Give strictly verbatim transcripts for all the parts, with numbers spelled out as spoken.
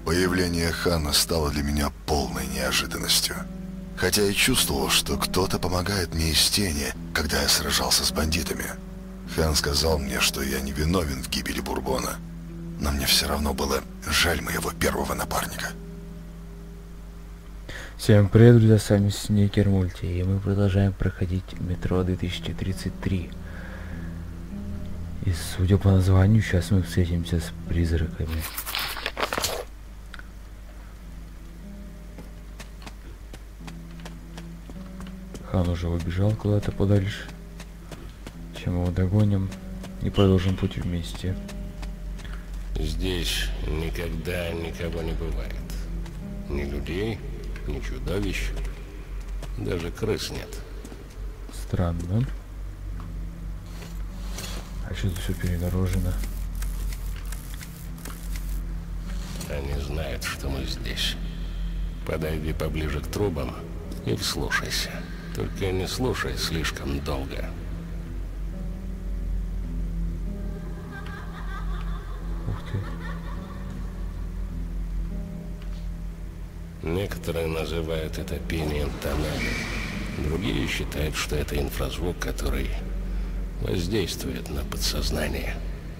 Появление Хана стало для меня полной неожиданностью. Хотя и чувствовал, что кто-то помогает мне из тени, когда я сражался с бандитами. Хан сказал мне, что я не виновен в гибели Бурбона. Но мне все равно было жаль моего первого напарника. Всем привет, друзья, с вами Снекер Мульти, и мы продолжаем проходить метро две тысячи тридцать три. И судя по названию, сейчас мы встретимся с призраками. Хан уже убежал куда-то подальше. Чем его догоним и продолжим путь вместе. Здесь никогда никого не бывает. Ни людей, ни чудовищ, даже крыс нет. Странно. А что тут все перегорожено? Они знают, что мы здесь. Подойди поближе к трубам и вслушайся. Только не слушай слишком долго. Ух ты. Некоторые называют это пением тоннеля. Другие считают, что это инфразвук, который воздействует на подсознание.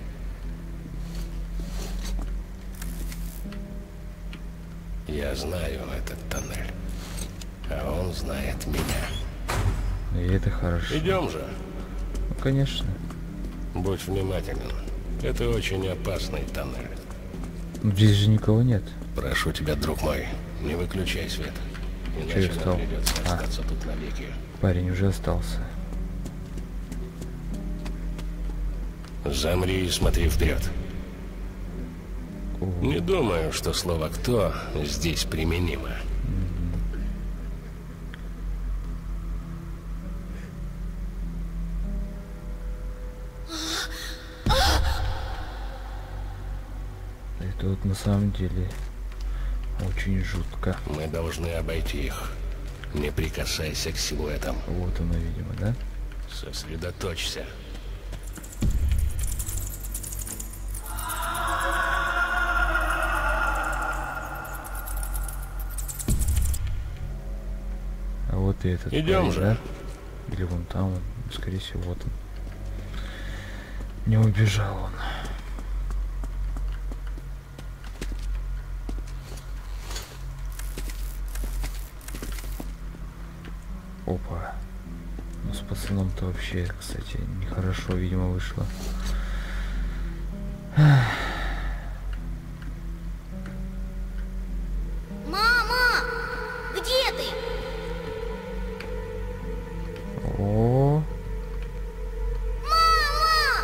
Я знаю этот тоннель, а он знает меня. И это хорошо. Идем же. Ну, конечно. Будь внимателен. Это очень опасный тоннель. Но здесь же никого нет. Прошу тебя, друг мой, не выключай свет. Че я Иначе встал? нам придется А. остаться тут навеки. Парень уже остался. Замри и смотри вперед. О, Не думаю, что слово «кто» здесь применимо. это вот на самом деле очень жутко. Мы должны обойти их. Не прикасайся к силуэтам. Вот оно, видимо, да? Сосредоточься. А вот и этот Идем парень, же. да? Или вон там он, скорее всего, вот он. Не убежал он. Опа. Ну с пацаном-то вообще, кстати, нехорошо, видимо, вышло. Мама! Где ты? О, Мама!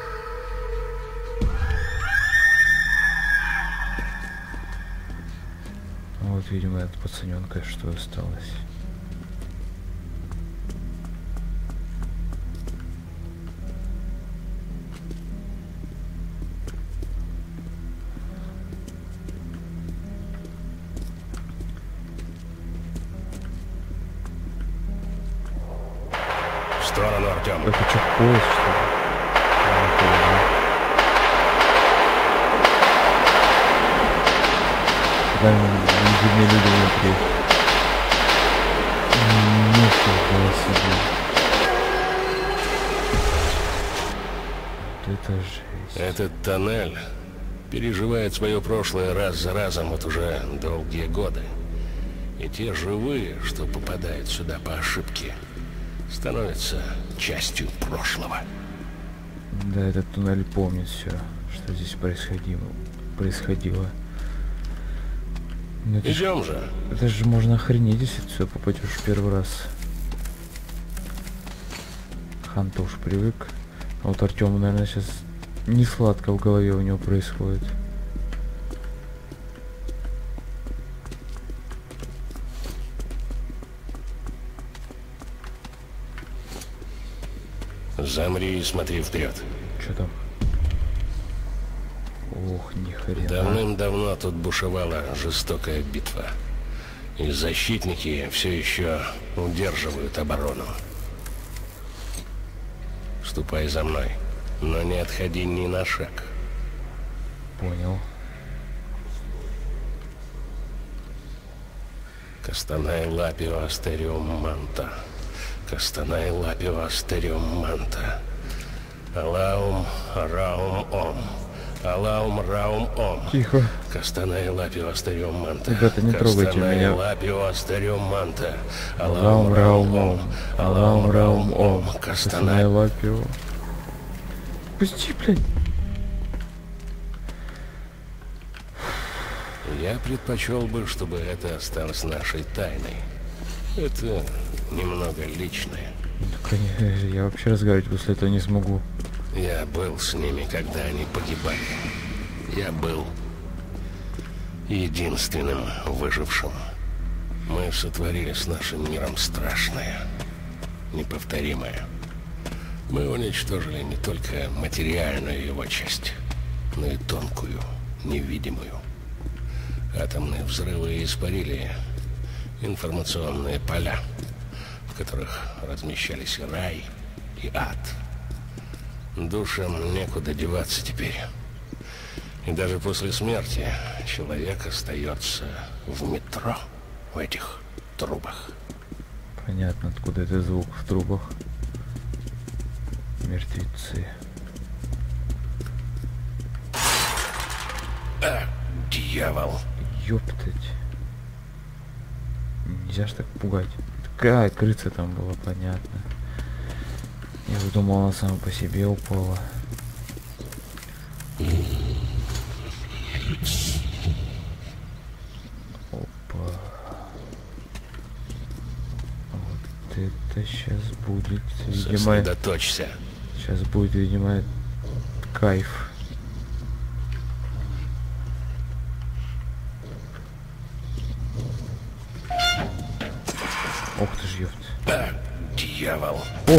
вот, видимо, от пацаненка что осталось. В сторону, Артем. Это что, поезд, что ли? А, понял. Там не видны люди внутри. Нифига себе. Вот это жесть. Этот тоннель переживает свое прошлое раз за разом вот уже долгие годы. И те живые, что попадают сюда по ошибке, становятся частью прошлого. Да, этот туннель помнит все, что здесь происходило. происходило. Ну, это, ж, Идем же. это же можно охренеть, если ты сюда попадешь в первый раз. Хан-то уж привык. А вот Артему, наверное, сейчас не сладко в голове у него происходит. Замри и смотри вперед. Что там? Ох, ни хрена. Давным-давно тут бушевала жестокая битва. И защитники все еще удерживают оборону. Ступай за мной, но не отходи ни на шаг. Понял. Кастанай лапио астериум манта. Кастанай лапио астериум манта. Алаум раум ом. Алаум раум ом. Тихо. Кастанай лапио астериум манта. Ребята, не трогайте меня. Кастанай лапио астериум манта. Алаум раум ом. Алаум раум ом. Кастанай. лапио. Пусти, блядь. Я предпочел бы, чтобы это осталось нашей тайной. Это немного личное. Конечно, я вообще разговаривать после этого не смогу. Я был с ними, когда они погибали. Я был единственным выжившим. Мы сотворили с нашим миром страшное, неповторимое. Мы уничтожили не только материальную его часть, но и тонкую, невидимую. Атомные взрывы испарили информационные поля, в которых размещались рай и ад. Душам некуда деваться теперь. И даже после смерти человек остается в метро, в этих трубах. Понятно, откуда этот звук в трубах. Мертвецы. А, дьявол. Ёптать. Нельзя ж так пугать. Такая крыса там была, понятно. Я думал, она сама по себе упала. Опа. Вот это сейчас будет, видимо... Сосредоточься. Сейчас будет, видимо, кайф. Ох ты ж, ёпт. А, дьявол. Ох!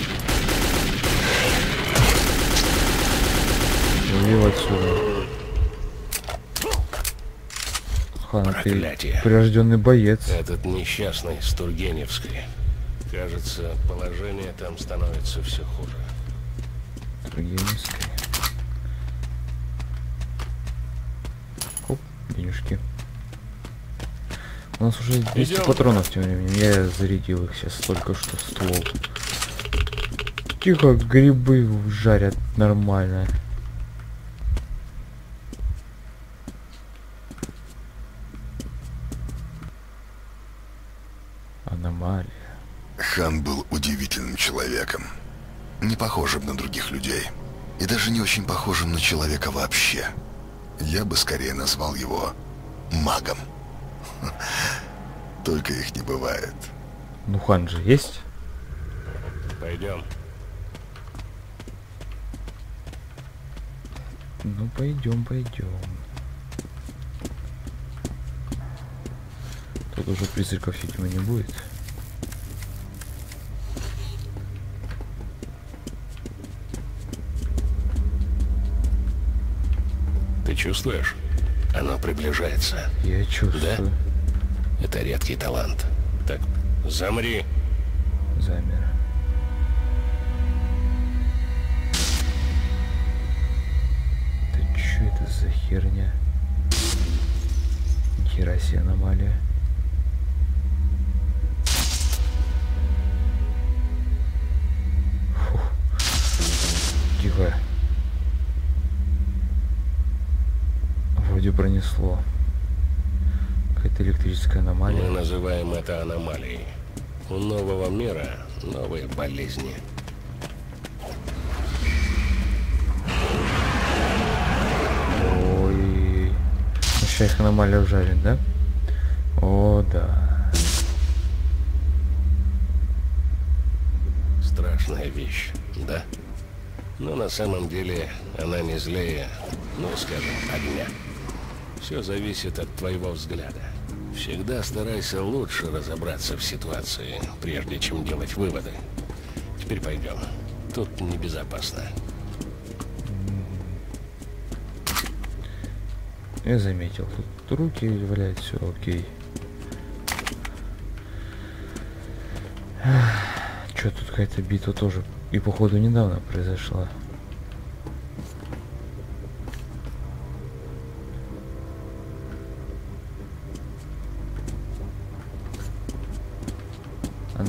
Увел отсюда. Хан, ты Проклятие. прирожденный боец. Этот несчастный с Тургеневской. Кажется, положение там становится все хуже. Тургеневской. Оп, денежки. У нас уже двести Идем. патронов тем временем. Я зарядил их сейчас только что в ствол. Тихо, грибы жарят нормально. Аномалия. Хан был удивительным человеком. Не похожим на других людей. И даже не очень похожим на человека вообще. Я бы скорее назвал его магом. Только их не бывает. Ну, хан же есть? Пойдем. Ну, пойдем, пойдем. Тут уже призраков, видимо, не будет. Ты чувствуешь? Оно приближается. Я чувствую. Это редкий талант. Так, замри. Замер. Да чё это за херня? Нихера себе аномалия. Фух. Тихо. Вроде пронесло. Какая-то электрическая аномалия. Мы называем это аномалией. У нового мира новые болезни. Ой. Ну, сейчас их аномалия ужалит, да? О, да. Страшная вещь, да? Но на самом деле она не злее, ну, скажем, огня. Все зависит от твоего взгляда. Всегда старайся лучше разобраться в ситуации, прежде чем делать выводы. Теперь пойдем. Тут небезопасно. Я заметил. Тут руки валяют, все окей. Что тут какая-то битва тоже. И походу недавно произошла.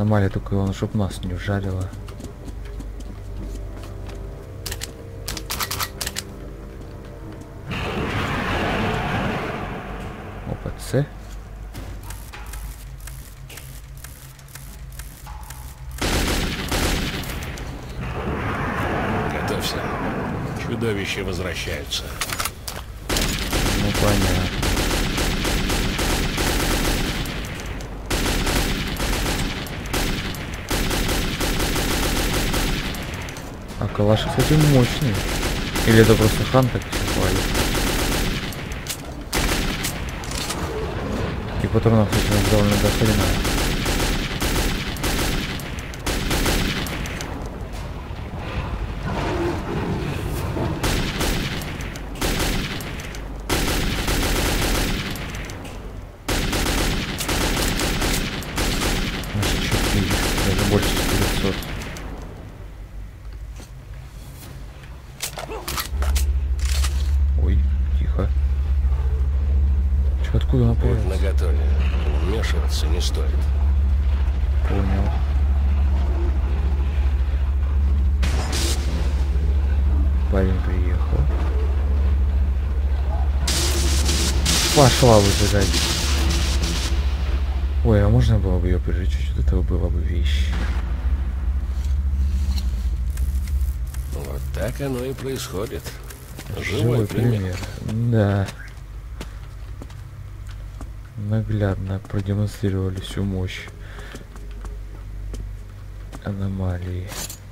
Аномалия только он, чтоб нас не ужалила. Опа, С. Готовься. Чудовища возвращаются. Ну понятно. А калаши, кстати, мощные. Или это просто хан так все хвалит? И патронов, кстати, довольно дохрена. Даже больше четырёхсот. Ой, тихо. Чё, откуда она Будь появилась? наготове. Вмешиваться не стоит. Понял. Парень приехал. Пошла выжигать. Ой, а можно было бы ее прижечь чуть-чуть? Это была бы вещь. Вот так оно и происходит. Живой Живой пример. пример. Да. Наглядно продемонстрировали всю мощь аномалии.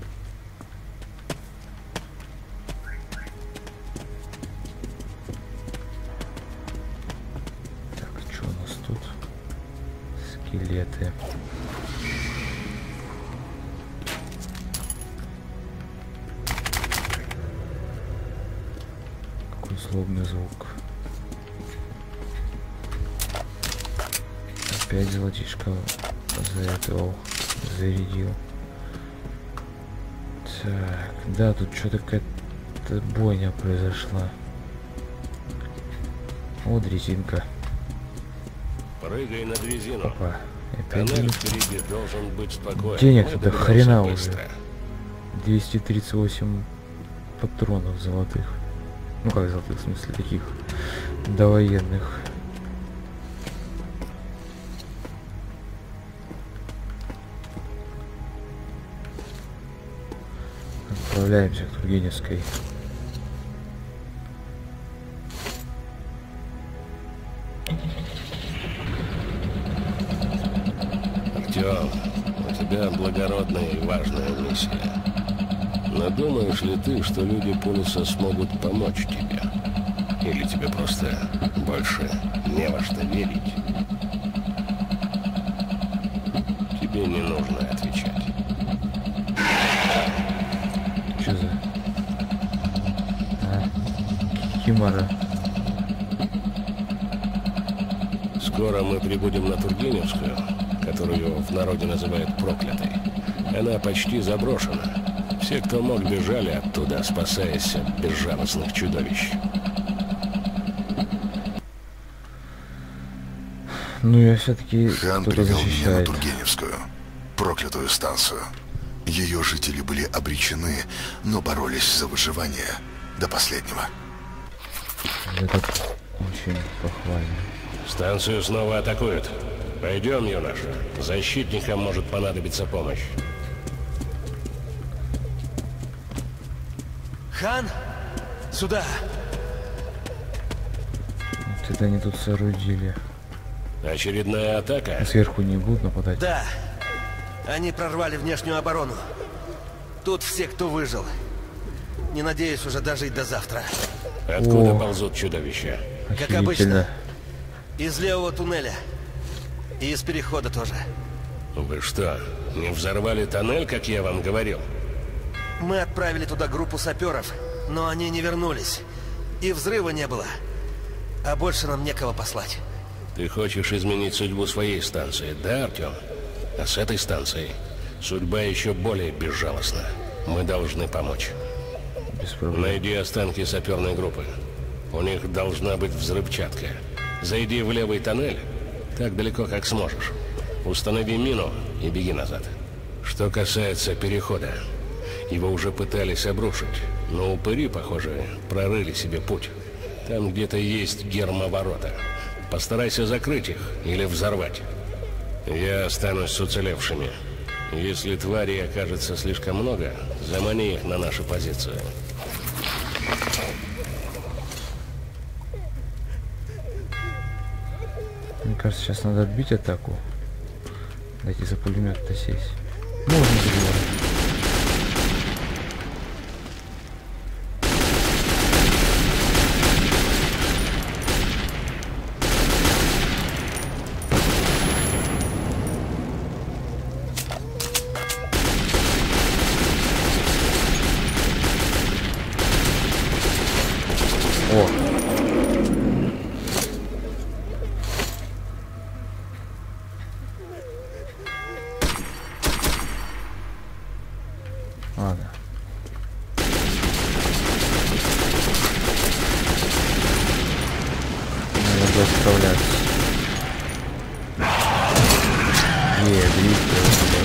Так, что у нас тут? Скелеты. Какой злобный звук. Опять золотишко заэтовал, зарядил. Так, да, тут что-то какая-то бойня произошла. Вот резинка. Прыгай на дрезину. Опа. Опять Тоннель денег. впереди должен быть спокоен. Денег Мы тут до доберемся хрена быстро. уже. двести тридцать восемь патронов золотых. Ну как золотых, в смысле таких довоенных. Отправляемся к Тургеневской. Артём, у тебя благородная и важная миссия. Но думаешь ли ты, что люди Пулиса смогут помочь тебе? Или тебе просто больше не во что верить? Тебе не нужно отвечать. Что за... А, Кимара. Скоро мы прибудем на Тургеневскую, которую в народе называют проклятой. Она почти заброшена. Все, кто мог, бежали оттуда, спасаясь от безжалостных чудовищ. Ну я все-таки Хан кто-то привел меня на защищает. Тургеневскую, проклятую станцию. Ее жители были обречены, но боролись за выживание до последнего. Это очень похвально. Станцию снова атакуют. Пойдем, юноша. Защитникам может понадобиться помощь. Хан, сюда. Вот это они тут соорудили. Очередная атака? Сверху не будут нападать. Да, они прорвали внешнюю оборону. Тут все, кто выжил. Не надеюсь уже дожить до завтра. Откуда О. ползут чудовища? Как Охерительно. обычно. Из левого туннеля. И из перехода тоже. Вы что, не взорвали тоннель, как я вам говорил? Мы отправили туда группу саперов, но они не вернулись. И взрыва не было. А больше нам некого послать. Ты хочешь изменить судьбу своей станции, да, Артем? А с этой станцией судьба еще более безжалостна. Мы должны помочь. Без проблем. Найди останки саперной группы. У них должна быть взрывчатка. Зайди в левый тоннель, так далеко, как сможешь. Установи мину и беги назад. Что касается перехода, его уже пытались обрушить, но упыри, похоже, прорыли себе путь. Там где-то есть гермоворота. Постарайся закрыть их или взорвать. Я останусь с уцелевшими. Если тварей окажется слишком много, замани их на нашу позицию. Мне кажется, сейчас надо отбить атаку. Дайте за пулемет-то сесть. Можно забивать. О! Ладно. Надо справляться. Е, дрифт.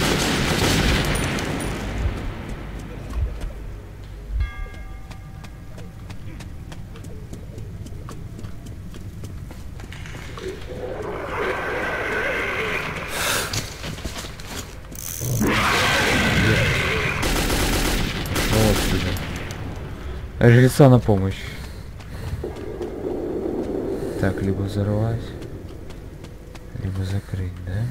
Жреца на помощь. Так, либо взорвать, либо закрыть, да?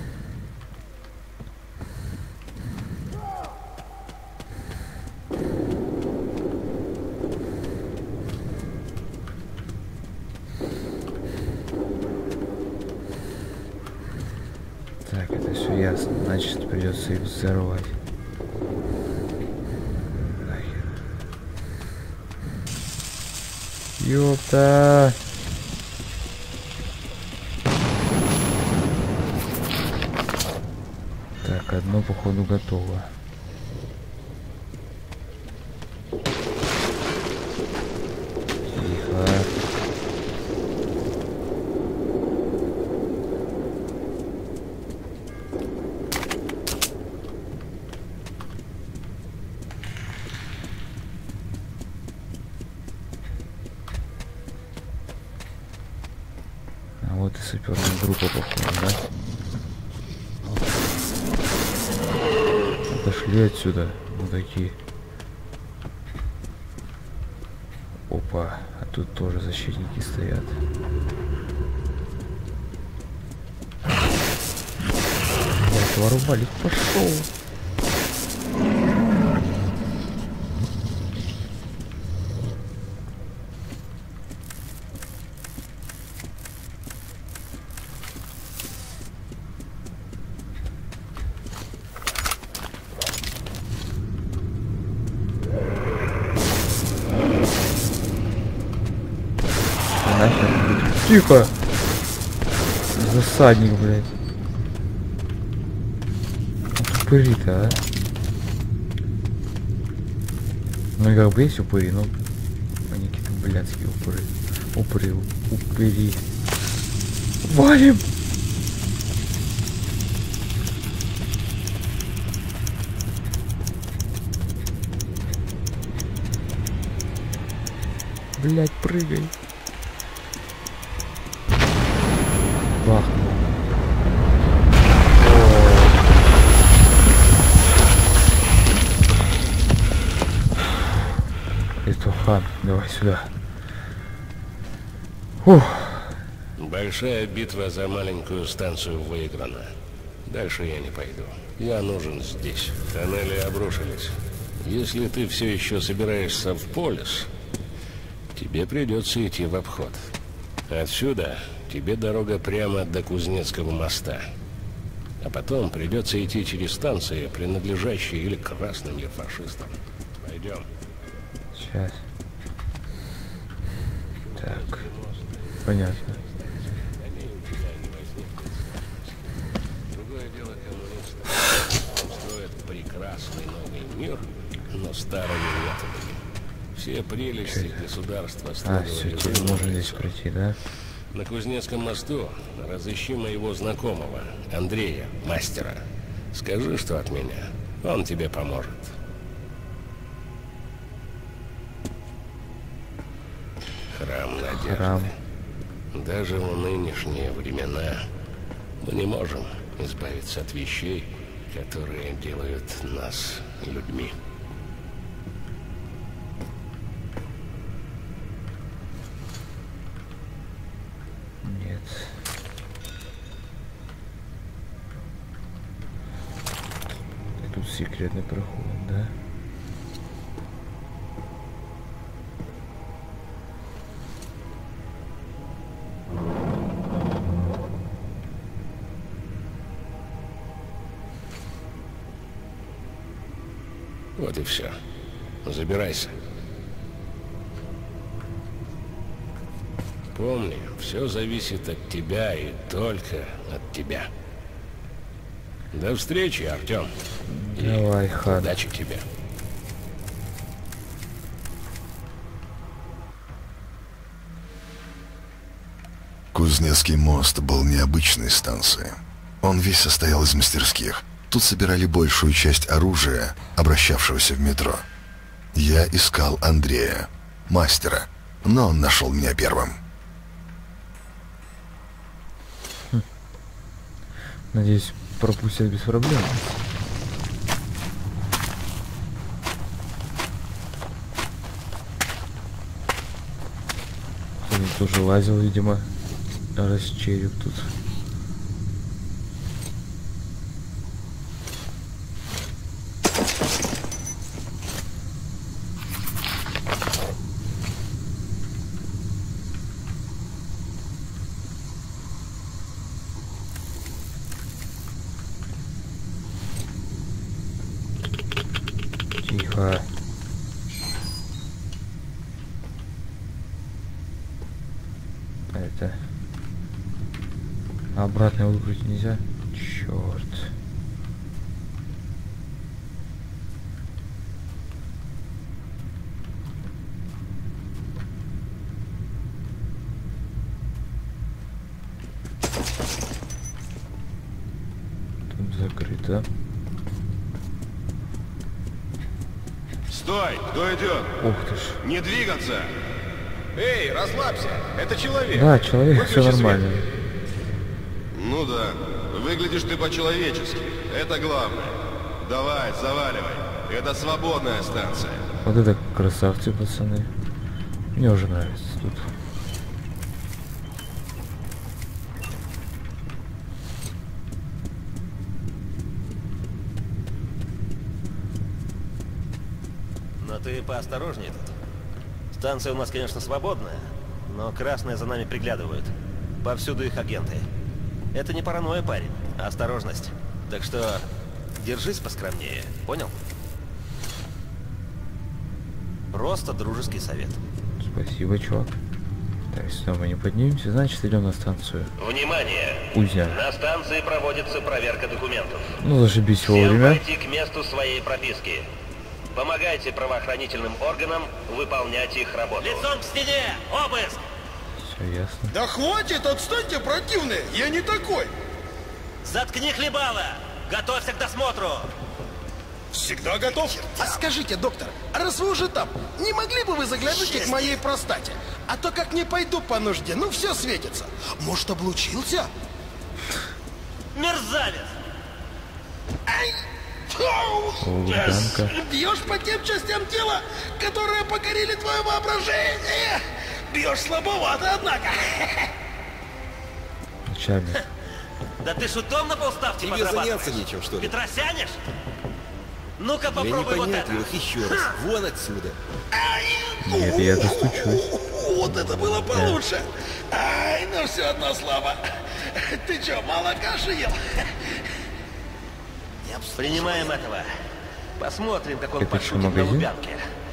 Так, это все ясно. Значит, придется их взорвать. Ёпта! Так, одно походу готово. Тихо. Вот и саперная группа, походу, да? Отошли отсюда, мудаки. Опа, а тут тоже защитники стоят. Я этого рубали, пошел. Тихо! Засадник, блядь. Упыри-то, а? Ну и как бы есть упыри, но они какие-то блядские упыры. Упыри, упыри. Валим! Блядь, прыгай. Бах. Это хан, давай сюда. Ух. Большая битва за маленькую станцию выиграна. Дальше я не пойду. Я нужен здесь. Тоннели обрушились. Если ты все еще собираешься в Полис, тебе придется идти в обход. Отсюда тебе дорога прямо до Кузнецкого моста. А потом придется идти через станции, принадлежащие или красным, или фашистам. Пойдем. Сейчас. Так. Понятно. Другое дело коммунисты. Он строит прекрасный новый мир, но старыми методами. Все прелести государства А, все, теперь можно здесь пройти, да? На Кузнецком мосту разыщи моего знакомого, Андрея, мастера. Скажи, что от меня. Он тебе поможет. Храм Надежды. Храм. Даже в нынешние времена мы не можем избавиться от вещей, которые делают нас людьми. Нет. Тут секретный проход, да? Вот и все. Забирайся. Помни, все зависит от тебя и только от тебя. До встречи, Артем. Давай, Хан. Удачи тебе. Кузнецкий мост был необычной станцией. Он весь состоял из мастерских. Тут собирали большую часть оружия, обращавшегося в метро. Я искал Андрея, мастера, но он нашел меня первым. Хм. Надеюсь, пропустят без проблем. Кто-нибудь тоже лазил, видимо, раз череп тут. Тихо. Это... Обратно его выкрутить нельзя? Черт. Тут закрыто. Стой! Кто идет? Ух ты ж. Не двигаться! Эй, расслабься! Это человек! Да, человек, Выключи все нормально. свет. Ну да, выглядишь ты по-человечески. Это главное. Давай, заваливай. Это свободная станция. Вот это красавцы, пацаны. Мне уже нравится тут. Но ты поосторожнее тут. Станция у нас, конечно, свободная, но красные за нами приглядывают. Повсюду их агенты. Это не паранойя, парень, а осторожность. Так что держись поскромнее, понял? Просто дружеский совет. Спасибо, чувак. Так, если мы не поднимемся, значит идем на станцию. Внимание! Узя. На станции проводится проверка документов. Ну, зашибись Всем вовремя. пойти к месту своей прописки. Помогайте правоохранительным органам выполнять их работу. Лицом к стене! Обыск! Все ясно. Да хватит, отстаньте, противные! Я не такой! Заткни хлебало! Готовься к досмотру! Всегда готов? А скажите, доктор, а раз вы уже там, не могли бы вы заглянуть к моей простате? А то как не пойду по нужде, ну все светится. Может, облучился? Мерзавец! Ай! Фу! Хулиганка. Бьешь по тем частям тела, которые покорили твое воображение. Бьешь слабовато, однако. Начальник. Да ты шутом на полставки Тебе заняться нечем, что ли? Петросянешь? Ну-ка Я попробуй вот это. непонятливых еще раз. Вон отсюда. Нет, я достучусь. Вот это было получше. Ай, ну все одно слабо. Ты что, мало каши ел? Принимаем этого. Посмотрим, как он Это что, пошутит на магазин? Лубянке.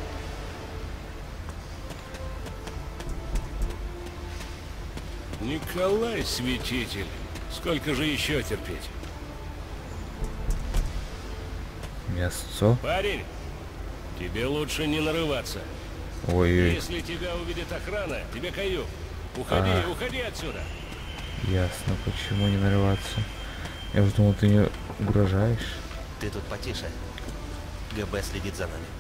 Николай, святитель, сколько же еще терпеть? Мясцо. Парень, тебе лучше не нарываться. Ой-ой. Если тебя увидит охрана, тебе каюк. Уходи, А. уходи отсюда. Ясно, почему не нарываться. Я уже думал, ты не угрожаешь. Ты тут потише. ГБ следит за нами.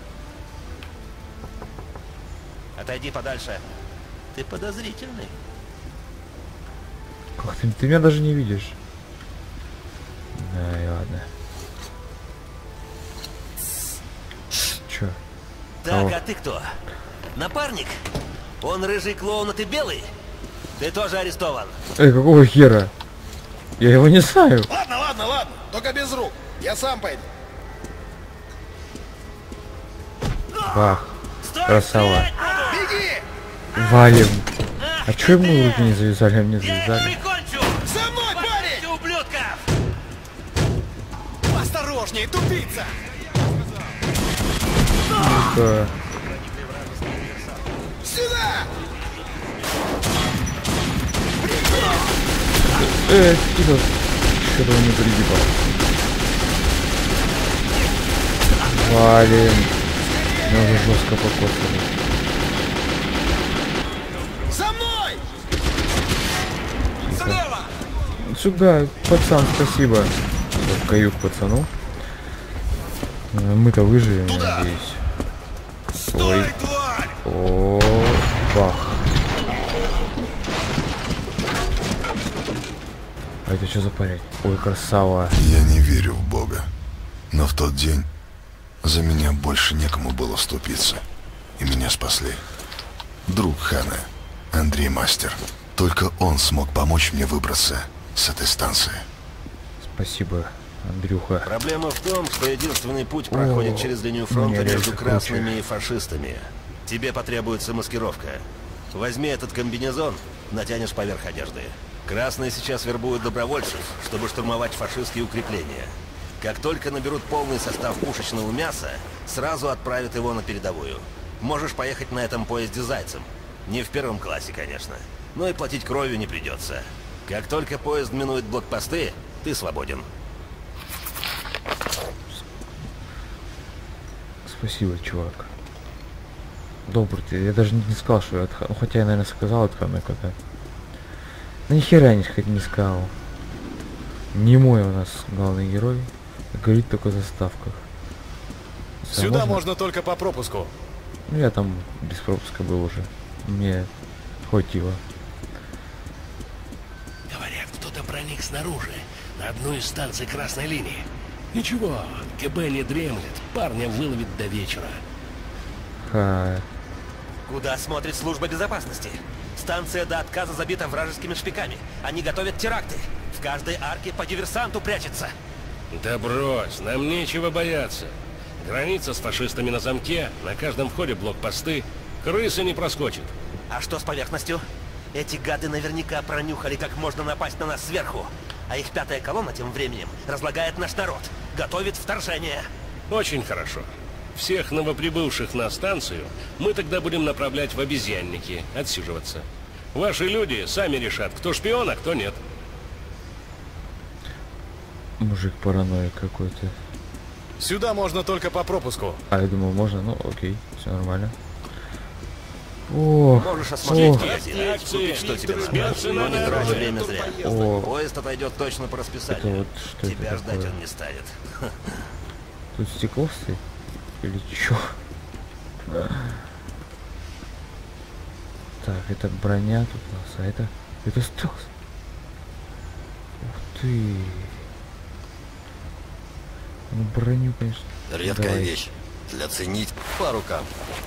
Отойди подальше. Ты подозрительный. Как ты, ты меня даже не видишь. Да, и ладно. Чё? Так, О. а ты кто? Напарник? Он рыжий клоун, а ты белый? Ты тоже арестован. Эй, какого хера? Я его не знаю. Ладно, ладно, ладно. Только без рук. Я сам пойду. Бах. Стой, Красава. стрелять! Беги! Валим. Ах А ты, чё ему тварь! руки не завязали, а мне Я их завязали? прикончу! За мной, парень! Хватайте, ублюдков! Осторожней, тупица! Сука. Сюда! Эй, скидал. Что-то он не пригибал. Валим. Меня уже жестко покосили. За мной! Тихо. Сюда, пацан, спасибо. Каюк пацану. Э, Мы-то выживем, я надеюсь. Ой. О, бах. А это что за парень? Ой, красава. Я не верю в Бога. Но в тот день за меня больше некому было вступиться. И меня спасли. Друг Хана, Андрей Мастер. Только он смог помочь мне выбраться с этой станции. Спасибо, Андрюха. Проблема в том, что единственный путь проходит О, через линию у фронта меня между рельсы красными круче. и фашистами. Тебе потребуется маскировка. Возьми этот комбинезон, натянешь поверх одежды. Красные сейчас вербуют добровольцев, чтобы штурмовать фашистские укрепления. Как только наберут полный состав пушечного мяса, сразу отправят его на передовую. Можешь поехать на этом поезде зайцем. Не в первом классе, конечно. Но и платить кровью не придется. Как только поезд минует блокпосты, ты свободен. Спасибо, чувак. Добрый ты. Я даже не сказал, что это... Ну, хотя я, наверное, сказал это Хана когда. Да нихера я не, хоть не сказал. Не мой у нас главный герой. Говорит только о заставках. Сюда можно только по пропуску. Ну я там без пропуска был уже. Мне хватило. Говорят, кто-то проник снаружи, на одну из станций красной линии. Ничего, КБ не дремлет, парня выловит до вечера. Ха. Куда смотрит служба безопасности? Станция до отказа забита вражескими шпиками. Они готовят теракты. В каждой арке по диверсанту прячется. Да брось, нам нечего бояться. Граница с фашистами на замке, на каждом входе блокпосты. Крысы не проскочит. А что с поверхностью? Эти гады наверняка пронюхали, как можно напасть на нас сверху. А их пятая колонна тем временем разлагает наш народ. Готовит вторжение. Очень хорошо. Всех новоприбывших на станцию мы тогда будем направлять в обезьянники, отсиживаться. Ваши люди сами решат, кто шпион, а кто нет. Мужик параноик какой-то. Сюда можно только по пропуску. А я думал, можно, ну окей, все нормально. О, Можешь осмотреть о, магазин, купить, что тебе надо, но не трать время зря. О. Поезд отойдет точно по это расписанию. вот что Тебя это ждать такое? он не станет. Тут стекло стоит? Или чё? Так, это броня тут у нас, а это... Это стелс. Ух ты. Ну броню, конечно. Редкая Давай. вещь. Для ценить по рукам.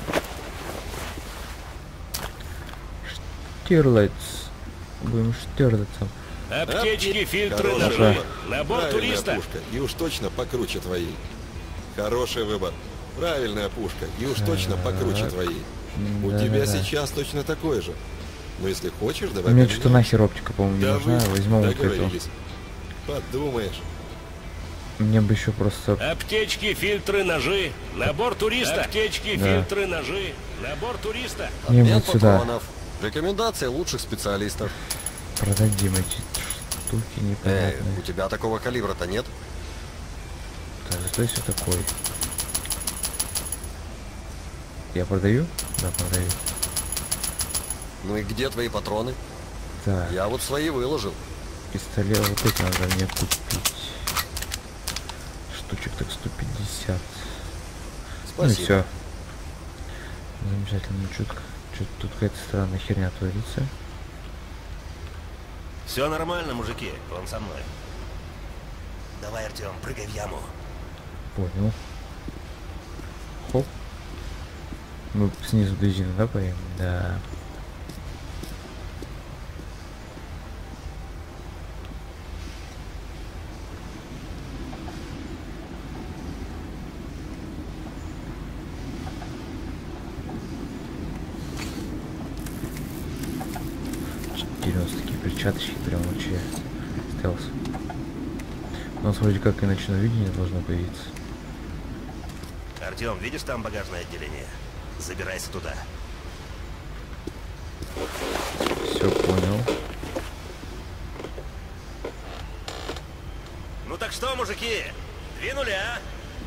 Штирлайц. Будем штирлайцем. Аптечки, фильтры, Хороший ножи. выбор. Набор Правильная туриста. пушка. И уж точно покруче твоей. Хороший выбор. Правильная пушка. И уж точно покруче Так. твоей. У Да, тебя да, да. сейчас точно такое же. Но если хочешь, давай Мне поменяем. что-то нахер оптика, по-моему, не Да нужна. вы Возьмем вот эту. договорились. Подумаешь. Мне бы еще просто... Аптечки, фильтры, ножи. Набор туриста. Аптечки, Да. фильтры, ножи. Набор туриста. Мне Обмен вот сюда. патронов. Рекомендация лучших специалистов. Продадим эти штуки Эй, непонятные. у тебя такого калибра-то нет? Так, что это такое? Я продаю? Да, продаю. Ну и где твои патроны? Так. Я вот свои выложил. Пистолет вот эти надо мне купить. Штучек так сто пятьдесят. Спасибо. Ну и все. Замечательно. Что-то тут какая-то странная херня творится. Все нормально, мужики, он со мной. Давай, Артем, прыгай в яму. Понял. Хоп. Мы снизу дрезину, да, поедем? Да. девяносто такие перчаточки прям вообще стелс. У нас вроде как и ночное видение должно появиться. Артем, видишь там багажное отделение? Забирайся туда. Все понял. Ну так что, мужики, двинули, а?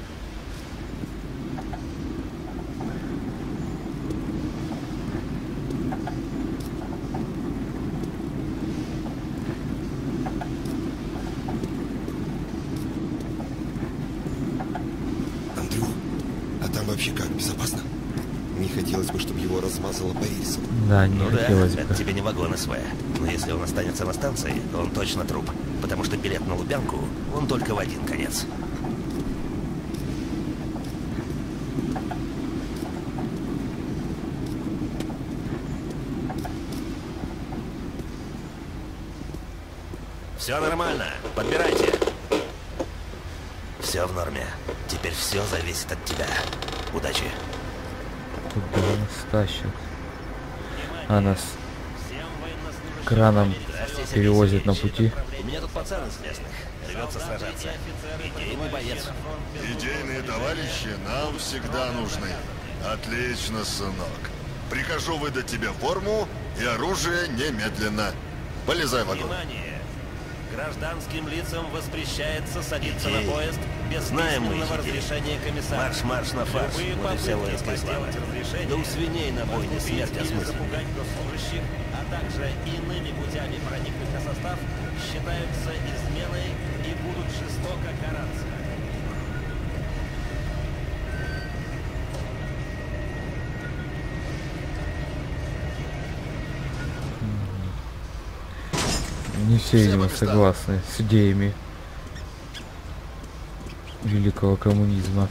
Вообще как, безопасно? Не хотелось бы, чтобы его размазало по рейсу. Да, не ну хотелось да, бы. это тебе не вагон СВ. Но если он останется на станции, он точно труп. Потому что билет на Лубянку, он только в один конец. Все нормально, подбирайте. Все в норме. Теперь все зависит от тебя. Удачи. Куда нас тащат? А нас краном перевозят на пути. У меня тут пацан из местных. Рвется сражаться. Идейный боец. Идейные товарищи нам всегда нужны. Отлично, сынок. Прикажу выдать тебе форму и оружие немедленно. Полезай в вагон. Внимание! Гражданским лицам воспрещается садиться на поезд без письменного разрешения комиссара. Марш-марш на фарш. Любые попытки сделать разрешение, да у свиней на бойне смерть осмысленно. Запугать госслужащих, а также иными путями проникнуть на состав, считаются изменой и будут жестоко караться. Не все, видимо, согласны с идеями великого коммунизма.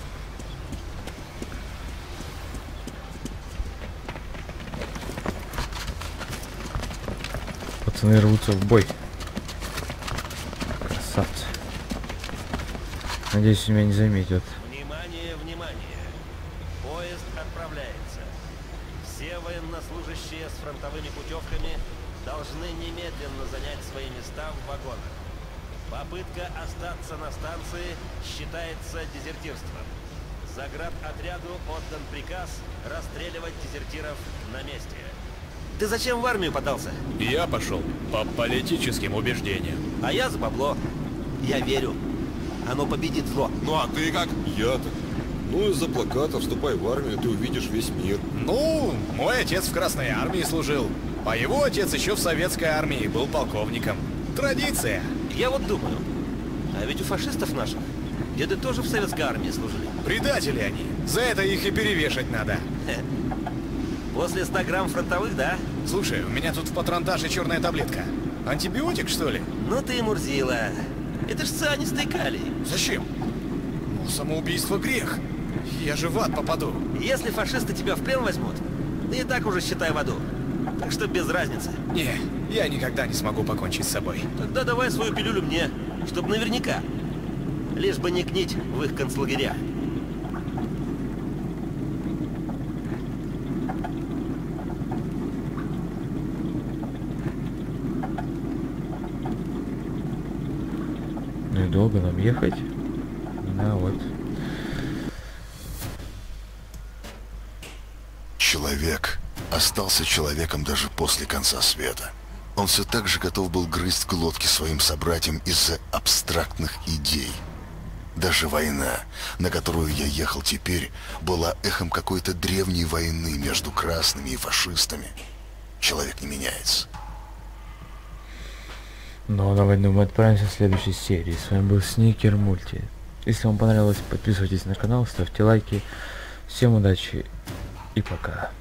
Пацаны рвутся в бой. Красавцы. Надеюсь, меня не заметят. Внимание, внимание! Поезд отправляется. Все военнослужащие с фронтовыми путевками должны немедленно занять свои места в вагонах. Попытка остаться на станции считается дезертирством. Заградотряду отдан приказ расстреливать дезертиров на месте. Ты зачем в армию подался? Я пошел по политическим убеждениям. А я за бабло. Я верю. Оно победит зло. Ну а ты как? Я-то. Ну из-за плаката «Вступай в армию», ты увидишь весь мир. Ну, мой отец в Красной армии служил. А его отец еще в советской армии был полковником. Традиция. Я вот думаю, а ведь у фашистов наших деды тоже в советской армии служили. Предатели они. За это их и перевешать надо. Хе. После ста грамм фронтовых, да? Слушай, у меня тут в патронтаже черная таблетка. Антибиотик, что ли? Ну ты и мурзила. Это ж цианистый калий. Зачем? Ну, самоубийство грех. Я же в ад попаду. Если фашисты тебя в плен возьмут, ты и так уже считай в аду. Так что без разницы. Не, я никогда не смогу покончить с собой. Тогда давай свою пилюлю мне, чтобы наверняка. Лишь бы не гнить в их концлагерях. Ну и долго нам ехать? Да, вот. Человек остался человеком даже после конца света. Он все так же готов был грызть глотки своим собратьям из-за абстрактных идей. Даже война, на которую я ехал теперь, была эхом какой-то древней войны между красными и фашистами. человек не меняется. Ну, давай, мы отправимся в следующей серии. С вами был Сникер Мульти. Если вам понравилось, подписывайтесь на канал, ставьте лайки. Всем удачи и пока.